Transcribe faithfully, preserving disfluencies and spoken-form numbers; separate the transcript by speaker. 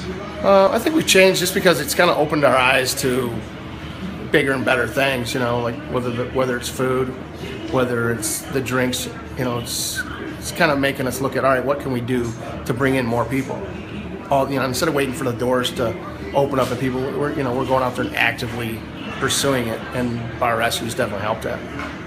Speaker 1: Uh, I think we've changed just because it's kind of opened our eyes to bigger and better things. You know, like whether the, whether it's food, whether it's the drinks. You know, it's it's kind of making us look at, all right, what can we do to bring in more people? All you know, instead of waiting for the doors to open up and people, we're you know we're going out there and actively pursuing it, and Bar Rescue's definitely helped that.